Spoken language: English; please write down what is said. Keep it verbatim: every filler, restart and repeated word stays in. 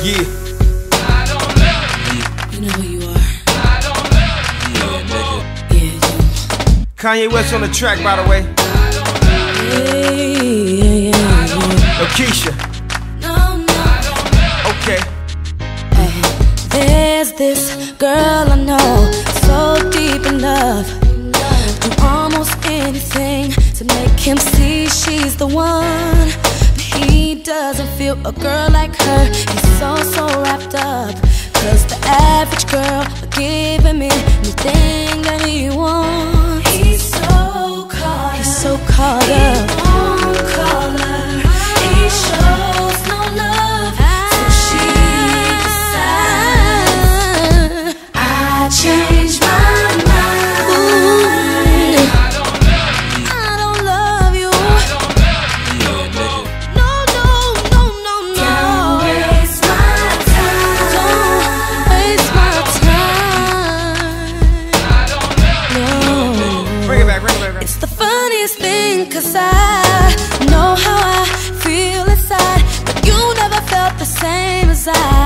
Yeah. I don't love you. You know who you are. I don't love you. Yeah, nigga. Yeah, you. Kanye West on the track, by the way. I don't love you. Yeah, yeah, yeah, yeah. Yo, Keisha. No, no. I don't love Okay. Uh, there's this girl I know, so deep in love, do almost anything to make him see she's the one. But he doesn't feel a girl like her. He's so, so wrapped up, cause the average girl will give him anything that he wants. He's so caught He's so caught up. He won't call her. He shows no love, so she decides, I changed my mind. Ooh, I don't love you. I don't love you. I don't love you. Yeah, nigga. No, no, no, no, no. Don't waste my time. Don't waste my time. I don't love you. No. Bring it back, bring it back. It's the funniest thing, cause I know how I feel inside, but you never felt the same as I.